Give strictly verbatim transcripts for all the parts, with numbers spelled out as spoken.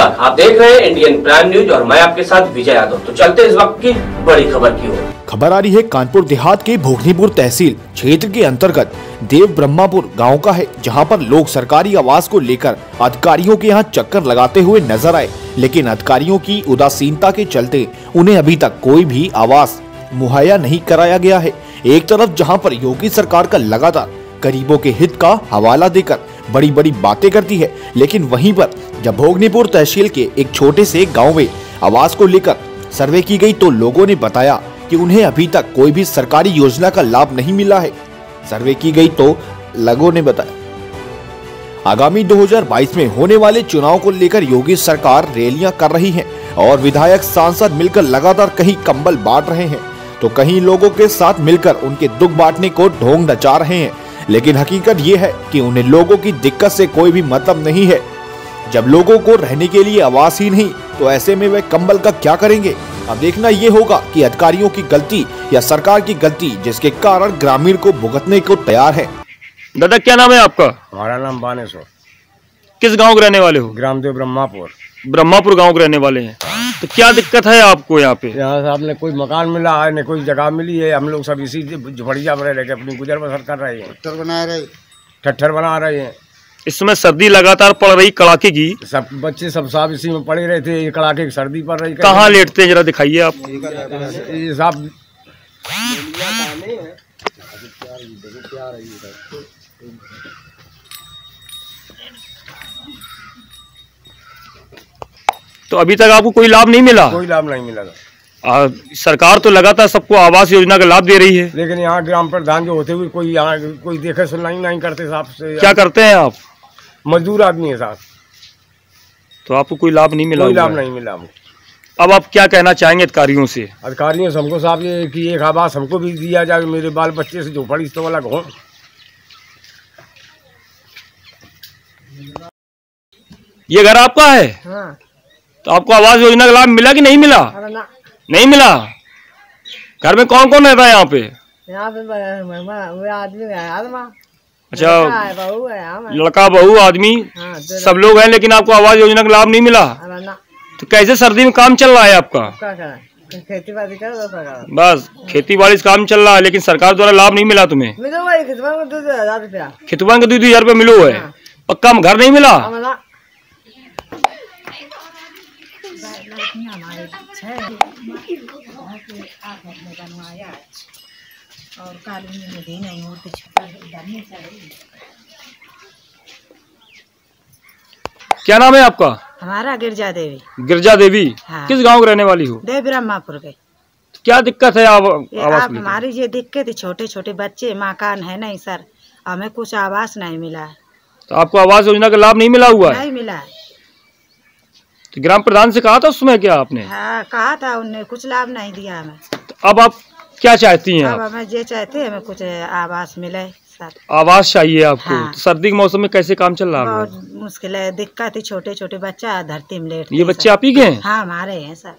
नमस्कार, आप देख रहे हैं इंडियन प्राइम न्यूज और मैं आपके साथ विजय यादव। तो चलते हैं इस वक्त की बड़ी खबर की ओर। खबर आ रही है कानपुर देहात के भोगनीपुर तहसील क्षेत्र के अंतर्गत देव ब्रह्मापुर गांव का है, जहां पर लोग सरकारी आवास को लेकर अधिकारियों के यहां चक्कर लगाते हुए नजर आए, लेकिन अधिकारियों की उदासीनता के चलते उन्हें अभी तक कोई भी आवास मुहैया नहीं कराया गया है। एक तरफ जहां पर योगी सरकार का लगातार गरीबों के हित का हवाला देकर बड़ी बड़ी बातें करती है, लेकिन वहीं पर जब भोगनीपुर तहसील के एक छोटे से गांव में आवास को लेकर सर्वे की गई तो लोगों ने बताया कि उन्हें अभी तक कोई भी सरकारी योजना का लाभ नहीं मिला है। सर्वे की गई तो लोगों ने बताया आगामी दो हज़ार बाईस में होने वाले चुनाव को लेकर योगी सरकार रैलियां कर रही है और विधायक सांसद मिलकर लगातार कहीं कंबल बांट रहे हैं तो कहीं लोगों के साथ मिलकर उनके दुख बांटने को ढोंग नचा रहे हैं, लेकिन हकीकत ये है कि उन्हें लोगों की दिक्कत से कोई भी मतलब नहीं है। जब लोगों को रहने के लिए आवास ही नहीं तो ऐसे में वे कंबल का क्या करेंगे। अब देखना ये होगा कि अधिकारियों की गलती या सरकार की गलती जिसके कारण ग्रामीण को भुगतने को तैयार है। दादा क्या नाम है आपका? हमारा नाम बानेश्वर। किस गांव के रहने वाले हो? ग्राम देव ब्रह्मापुर। ब्रह्मापुर गांव के रहने वाले हैं। तो क्या दिक्कत है आपको यहाँ पे? यहाँ से आपने कोई मकान मिला है, न कोई जगह मिली है। हम लोग सब इसी झुपड़िया में रह के अपनी गुजर बसर कर रहे हैं। ठट्ठर बना रहे ठट्ठर बना रहे हैं। इस समय सर्दी लगातार पड़ रही कड़ाके की, सब बच्चे सब साहब इसी में पड़े रहते हैं। कड़ाके की सर्दी पड़ रही। कहाँ लेटते हैं जरा दिखाइए आप। ये साहब तो अभी तक आपको कोई लाभ नहीं मिला? कोई लाभ नहीं मिला। आ, सरकार तो लगातार सबको आवास योजना का लाभ दे रही है, लेकिन यहाँ ग्राम प्रधान जो होते हुए कोई यहाँ कोई देखे सुनवाई नहीं करते साहब से। क्या करते हैं आप? मजदूर आदमी है साहब। तो आपको कोई लाभ नहीं मिला? कोई लाभ नहीं मिला। अब आप क्या कहना चाहेंगे अधिकारियों से? अधिकारियों से हमको साहब ये कि एक आवास हमको भी दिया जाए। मेरे बाल बच्चे से झोपड़ी तो अलग हो। ये घर आपका है? हाँ। तो आपको आवास योजना का लाभ मिला कि नहीं मिला? ना। नहीं मिला। घर में कौन कौन रहता है यहाँ पे? यहाँ पे आदमी है, अच्छा, बहू है, लड़का बहू आदमी हाँ, सब लोग हैं, लेकिन आपको आवास योजना का लाभ नहीं मिला। तो कैसे सर्दी में काम चल रहा है आपका? खेती बाड़ी कर दो। बस खेती बाड़ी से काम चल रहा है, लेकिन सरकार द्वारा लाभ नहीं मिला तुम्हें? खेतुआ में दो हजार रुपया खेतुआ के दो दो हजार रुपया मिलो है। पक्का घर नहीं मिला? और कॉलोनी में भी नहीं होती। क्या नाम है आपका? हमारा गिरजा देवी। गिरजा देवी। हाँ। किस गांव के रहने वाली हो? देव ब्रह्मापुर के। क्या दिक्कत है आप, आवास आप हमारी ये दिक्कत है, छोटे छोटे बच्चे, मकान है नहीं सर, हमें कुछ आवास नहीं मिला है। तो आपको आवास योजना का लाभ नहीं मिला हुआ है? नहीं मिला है। तो ग्राम प्रधान से कहा था उसमें क्या आपने? हाँ कहा था, उन्हें कुछ लाभ नहीं दिया हमें। तो अब आप क्या चाहती हैं? अब हमें ये चाहते हैं हमें कुछ आवास मिले सर। आवास चाहिए आपको? हाँ। तो सर्दी के मौसम में कैसे काम चल रहा है? बहुत मुश्किल है, दिक्कत है, छोटे छोटे बच्चा धरती में लेटते। ये बच्चे आप ही के हैं? हाँ हमारे हैं सर।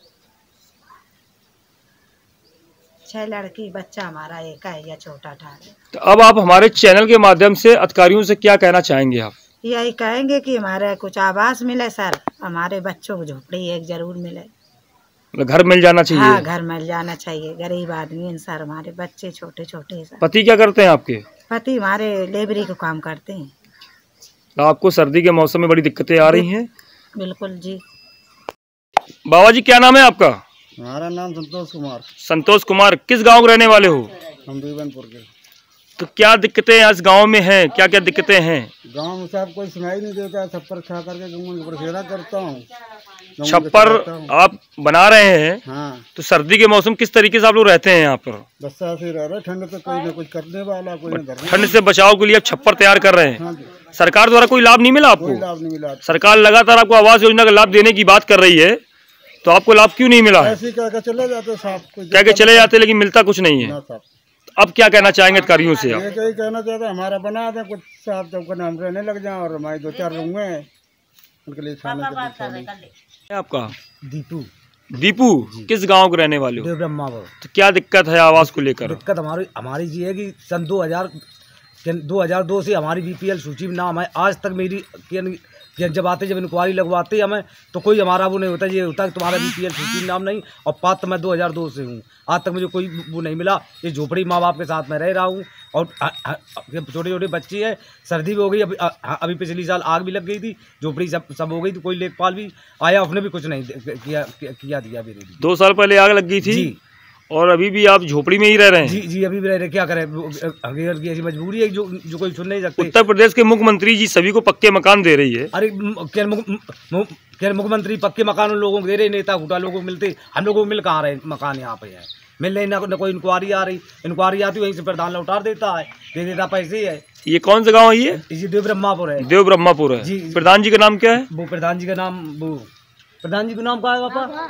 छह लड़की बच्चा हमारा एक है या छोटा था। तो अब आप हमारे चैनल के माध्यम से अधिकारियों से क्या कहना चाहेंगे आप? यही कहेंगे कि हमारे कुछ आवास मिले सर, हमारे बच्चों को झोपड़ी एक जरूर मिले। घर मिल जाना चाहिए? हाँ घर मिल जाना चाहिए। गरीब आदमी हैं सर, हमारे बच्चे छोटे छोटे हैं सर। पति क्या करते हैं आपके? पति हमारे लेबरी का काम करते हैं। तो आपको सर्दी के मौसम में बड़ी दिक्कतें आ रही हैं? बिल्कुल जी। बाबा जी क्या नाम है आपका? हमारा नाम संतोष कुमार। संतोष कुमार। किस गांव के रहने वाले हो? हम बीबनपुर के। तो क्या दिक्कतें इस गांव में हैं? क्या क्या दिक्कतें हैं? गांव में साहब कोई सुनाई नहीं देता। छप्पर खा करके गंगन की सेवा करता हूँ। छप्पर आप बना रहे हैं? हाँ। तो सर्दी के मौसम किस तरीके से आप लोग रहते हैं यहाँ पर? बस्सा से रह रहे, ठंड तो कोई ना कुछ करने वाला, कोई ना करने। ठंड से बचाव के लिए आप छप्पर तैयार कर रहे हैं? हाँ। सरकार द्वारा कोई लाभ नहीं मिला आपको? कोई लाभ नहीं मिला। सरकार लगातार आपको आवास योजना का लाभ देने की बात कर रही है, तो आपको लाभ क्यों नहीं मिला? ऐसे कह के चले जाते साहब, कह के चले जाते, लेकिन मिलता कुछ नहीं है। अब क्या कहना चाहेंगे अधिकारियों से आप? ये कहना चाहते हमारा बना दे कुछ साहब, जब हम रहने लग जाए और हमारे दो चार रूम में उनके लिए खाने के लिए। आपका दीपू। दीपू किस गांव के रहने वाले हो? देव ब्रह्मापुर। तो क्या दिक्कत है आवास को लेकर? दिक्कत हमारी हमारी ये है कि सन दो हज़ार दो हज़ार दो से हमारी बीपीएल सूची में नाम है। आज तक मेरी कि जब आते जब इंक्वायरी लगवाते हमें तो कोई हमारा वो नहीं होता, ये होता है तुम्हारा बी पी एल सूची नाम नहीं, और पात्र मैं दो हज़ार दो से हूँ, आज तक मुझे कोई वो नहीं मिला। ये झोपड़ी माँ बाप के साथ में रह रहा हूँ, और छोटे छोटे बच्चे हैं, सर्दी भी हो गई, अभी अभी पिछली साल आग भी लग गई थी, झोपड़ी सब सब हो गई थी, कोई लेखपाल भी आया, उसने भी कुछ नहीं किया किया दिया मेरे लिए। दो साल पहले आग लग गई थी जी, और अभी भी आप झोपड़ी में ही रह रहे हैं? जी जी अभी भी रह रहे, क्या करें, की ऐसी मजबूरी है जो जो कोई सुन नहीं सकते। उत्तर प्रदेश के मुख्यमंत्री जी सभी को पक्के मकान दे रही है। अरे क्या मुख्यमंत्री पक्के मकान लोगों को दे रहे, नेता घुटा लोगों को मिलते, हम लोगों को मिल कहाँ रहे मकान, यहाँ पे है मिल रही ना, कोई इंक्वायरी आ रही, इंक्वायरी आती वहीं से प्रधान लौटा देता है, दे देता पैसे है। ये कौन सा गाँव है ये? ये देव ब्रह्मापुर है। देव ब्रह्मापुर है जी। प्रधान जी का नाम क्या है? वो प्रधान जी का नाम वो प्रधान जी का नाम क्या है पापा?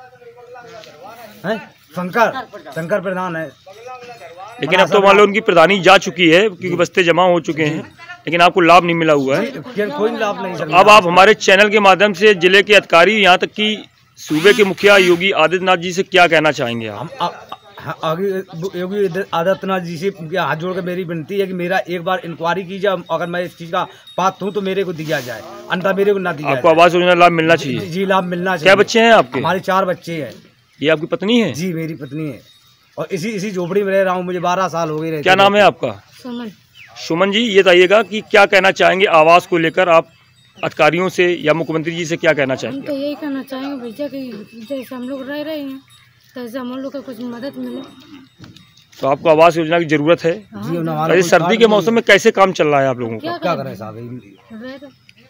है शंकर, शंकर प्रधान है। लेकिन अब तो मान लो उनकी प्रधानी जा चुकी है क्योंकि बस्ते जमा हो चुके हैं, लेकिन आपको लाभ नहीं मिला हुआ है। कोई लाभ नहीं। अब आप हमारे चैनल के माध्यम से जिले के अधिकारी, यहाँ तक कि सूबे के मुखिया योगी आदित्यनाथ जी से क्या कहना चाहेंगे आप? हम आगे योगी आदित्यनाथ जी से हाथ जोड़ कर मेरी विनती है कि मेरा एक बार इंक्वायरी की जाए, अगर मैं इस चीज का पात्र हूँ तो मेरे को दिया जाए, अन्यथा मेरे को ना दिया। आपको आवास योजना लाभ मिलना चाहिए? जी लाभ मिलना चाहिए। क्या बच्चे हैं आपके? हमारे चार बच्चे हैं। ये आपकी पत्नी है? जी मेरी पत्नी है, और इसी इसी झोपड़ी में रह रहा हूँ, मुझे बारह साल हो गए। क्या नाम है आपका? सुमन। सुमन जी, ये बताइएगा कि क्या कहना चाहेंगे आवास को लेकर, आप अधिकारियों से या मुख्यमंत्री जी से क्या कहना चाहेंगे? हम तो यही कहना चाहेंगे भैया कि जैसे हम लोग रह रहे हैं तैसे हम लोग को कुछ मदद मिले। तो आपको आवास योजना की जरूरत है? जी। सर्दी के मौसम में कैसे काम चल रहा है आप लोगों का? क्या करें साहब।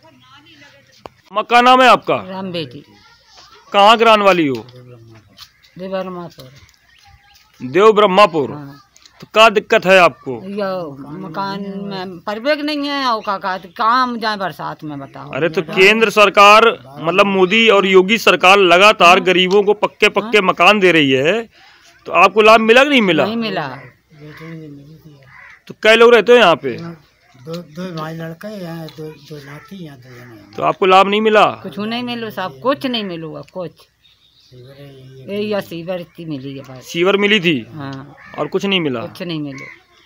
मकान नाम है आपका? राम बेटी। कहाँ की रहने वाली हो? देव ब्रह्मापुर। देव ब्रह्मापुर। हाँ। तो क्या दिक्कत है आपको? यो मकान में परिवेश नहीं है, और का का काम जाए बरसात में, बताओ। अरे तो केंद्र सरकार मतलब मोदी और योगी सरकार लगातार गरीबों को पक्के पक्के हाँ? मकान दे रही है, तो आपको लाभ मिला कि नहीं मिला? नहीं मिला। तो कई लोग रहते हो यहाँ पे? दो दो भाई लड़के हैं, दो दो नाती हैं, दो जने। तो आपको लाभ नहीं मिला? कुछ नहीं मिलो साहब, कुछ नहीं मिलूगा, कुछ ये सीवर इतनी मिली है। सीवर मिली थी? हाँ। और कुछ नहीं मिला? कुछ नहीं मिलो।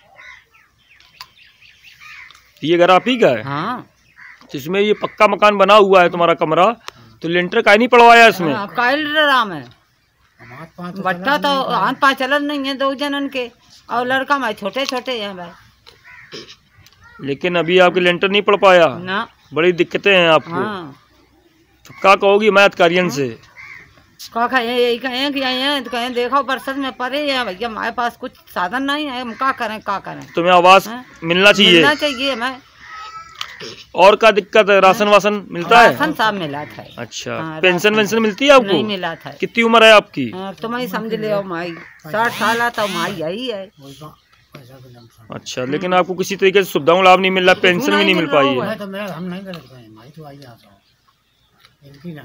ये घर आप ही का है? हाँ। जिसमें ये पक्का मकान बना हुआ है तुम्हारा कमरा, तो लेंटर का नहीं पड़वाया इसमें? हाँ, राम है बट्टा तो हाथ पाँच चलन नहीं है दो जनन के, और लड़का मैं छोटे छोटे हैं भाई। लेकिन अभी आपके लेंटर नहीं पड़ पाया ना, बड़ी दिक्कतें हैं आपको। हाँ। तो क्या कहोगी मैं अधिकारियों से? क्या कहें, यही कहें कि आए तो कहें देखो बरसात में पड़े हैं भैया, हमारे पास कुछ साधन नहीं है, हम क्या करें क्या करें। तुम्हें आवास है? मिलना चाहिए? मिलना चाहिए हमें। और क्या दिक्कत है? राशन वासन मिलता है? राशन सब मिला था। अच्छा। हाँ, पेंशन वेंशन मिलती है आपको? नहीं मिला था। कितनी उम्र है आपकी? तुम ही समझ ले माई, साठ साल तो माई यही है। अच्छा, लेकिन आपको किसी तरीके से सुविधाओं लाभ नहीं मिल रहा, पेंशन भी नहीं मिल पाई है?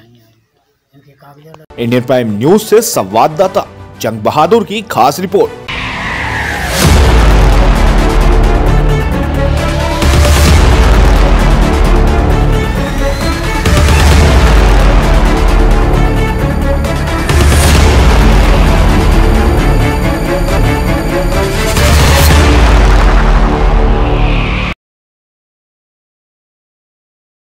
इंडियन प्राइम न्यूज से संवाददाता जंग बहादुर की खास रिपोर्ट।